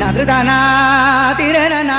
నదృదనా తిరననా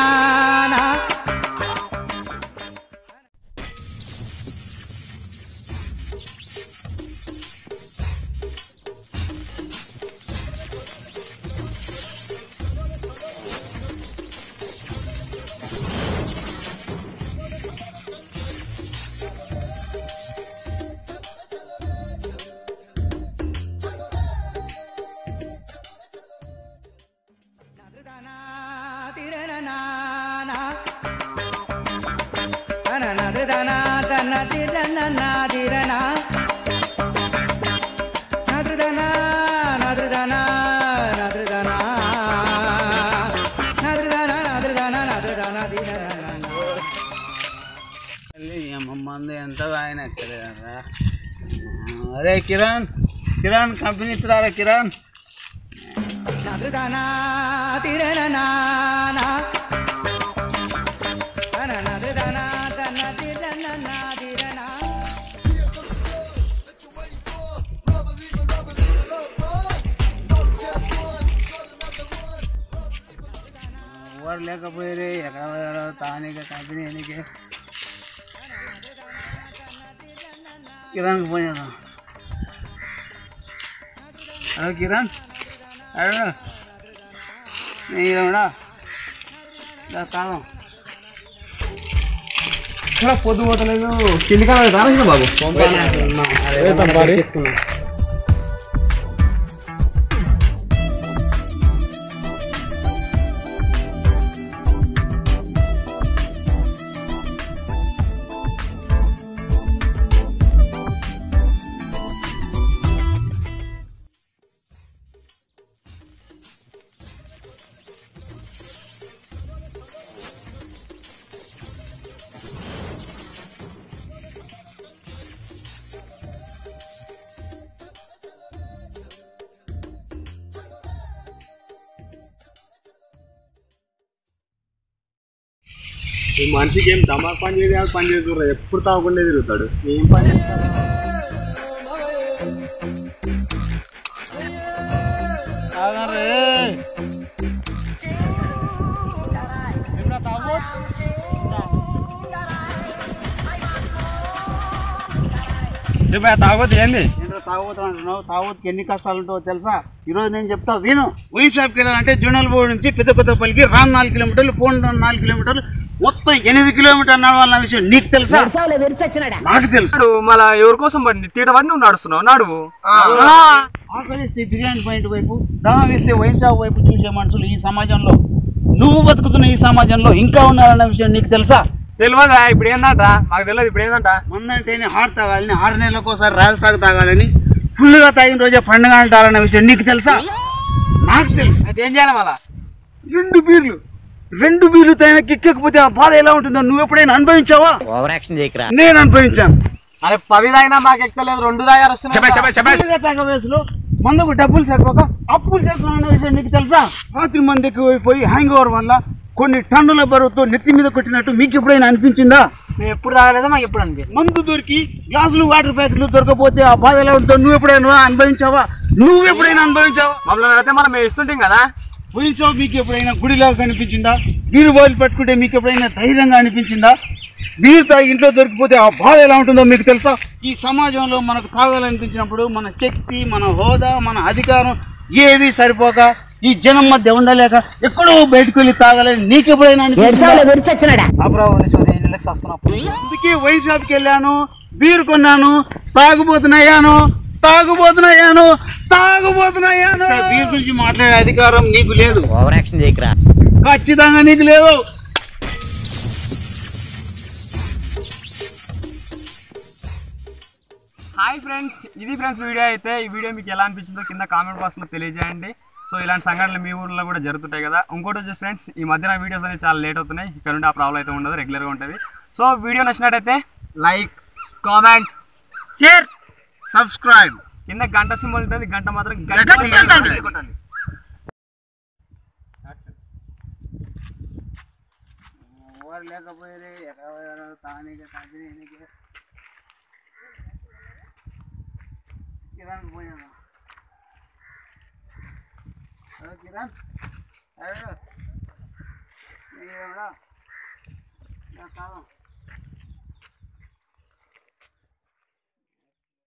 మంది ఎంత ఆయన ఎక్కలేదరా. అరే కిరణ్, కిరణ్ కంపెనీ ఇస్తున్నారా కిరణ్? ఎవరు లేకపోయారు ఎక్కడ తానికి కంపెనీ ఎనికి కిరణ్కి పోయాను. హలో కిరణ్, అడగ నేడా కాలం ఇక్కడ పొద్దు పోతలేదు. కింది కాలం రాసిన బాబు తీసుకున్నా. ఈ మనిషికి ఏం దమాక్ పని చేయదు, పని చేస్తున్నారు. ఎప్పుడు తాగకుండా తిరుగుతాడు. ఏం పని చేస్తాడు? తాగొద్దు ఏంది? తాగొద్దు అంటున్నావు. తాగొద్దుకి ఎన్ని కష్టాలు ఉంటావో తెలుసా? ఈరోజు నేను చెప్తా విను. వైన్ షాప్కి వెళ్ళాలంటే జూనల్బోర్డు నుంచి పెద్ద కొత్తపల్లికి రామ్ 4 కిలోమీటర్లు, పోన్ 4 కిలోమీటర్లు, మొత్తం 8 కిలోమీటర్లు నడవాలన్న విషయం నీకు తెలుసా? నాకు తెలుసు. మళ్ళా ఎవరి కోసం పడింది తీయడం నువ్వు నడుస్తున్నావు నడువు. ఆకలిస్తే బిర్యానీ పాయింట్ వైపు, దమా వేస్తే వైన్ షాప్ వైపు చూసే మనుషులు ఈ సమాజంలో, నువ్వు బతుకుతున్న ఈ సమాజంలో ఇంకా ఉన్నారన్న విషయం నీకు తెలుసా? తెలియదా? ఇప్పుడు ఏందంట మాకు తెలియదు. ఇప్పుడు ఏందంట మందంటేనే హాట్ తాగాలని, 6 నెలలకు ఒకసారి రాయల్ తాగు తాగాలని, ఫుల్గా తాగిన రోజే పండుగ అంటారన్న విషయం నీకు తెలుసా? నాకు తెలుసు. అయితే ఏం చేయాలి మళ్ళా? 2 బీర్లు తగిన కిక్కకపోతే ఆ బాధ ఎలా ఉంటుందో నువ్వు ఎప్పుడైనా అనుభవించావా? నేను అనుభవించాను. అరే 10 తాగినా మాకు ఎక్కలేదు, 2 తాగారు వస్తున్నాయి. తాగ వయసులో మందుకు డబ్బులు సరిపోక అప్పులు చేస్తున్నా విషయం నీకు తెలుసా? రాత్రి మంది ఎక్కువైపోయి హ్యాంగ్ ఓవర్ వల్ల కొన్ని టన్నుల బరువుతో నెత్తి మీద కొట్టినట్టు మీకు ఎప్పుడైనా అనిపించిందా? మేము ఎప్పుడు తాగలేదా, మాకు ఎప్పుడు అనిపించింది. మందు దొరికి గ్లాసులు, వాటర్ ప్యాకెట్లు దొరకపోతే ఆ బాధ ఎలా ఉంటుందో నువ్వు ఎప్పుడైనా అనుభవించావా? మమ్మల్ని అయితే మనం మేము ఇస్తుంటాం కదా. వైన్ షాప్ మీకు ఎప్పుడైనా గుడిలాగా కనిపించిందా? బీరు బాయిలు పట్టుకుంటే మీకు ఎప్పుడైనా ధైర్యంగా అనిపించిందా? బీరు తాగి ఇంట్లో దొరికిపోతే ఆ బాధ ఎలా ఉంటుందో మీకు తెలుసా? ఈ సమాజంలో మనకు తాగాలనిపించినప్పుడు మన శక్తి, మన హోదా, మన అధికారం ఏవి సరిపోక ఈ జనం మధ్య ఉండలేక ఎక్కడో బయటకు వెళ్ళి తాగాలని నీకెప్పుడైనా అందుకే వైన్ షాప్కి వెళ్ళాను, బీరు కొన్నాను, తాగుబోతున్నాయాను. బీరు గురించి మాట్లాడే అధికారం నీకు లేదు. ఖచ్చితంగా నీకు లేదు. హాయ్ ఫ్రెండ్స్, ఇది ఫ్రెండ్స్ వీడియో అయితే. ఈ వీడియో మీకు ఎలా అనిపించిందో కింద కామెంట్ బాక్స్లో తెలియజేయండి. సో ఇలాంటి సంఘటనలు మీ ఊర్లో కూడా జరుగుతుంటాయి కదా. ఇంకోటి వచ్చేసి ఫ్రెండ్స్, ఈ మధ్యన వీడియోస్ అనేవి చాలా లేట్ అవుతున్నాయి. ఇక్కడ నుండి ఆ ప్రాబ్లం అయితే ఉండదు, రెగ్యులర్గా ఉంటుంది. సో వీడియో నచ్చినట్టయితే లైక్, కామెంట్, షేర్, సబ్స్క్రైబ్. కింద గంట సింబల్ ఉంటుంది, గంట మాత్రం కొట్టాలి. ఎవరు లేకపోయారు ఎక్కడ తానికి కిరణ్ పోయాను. కిరణ్ ఏమన్నా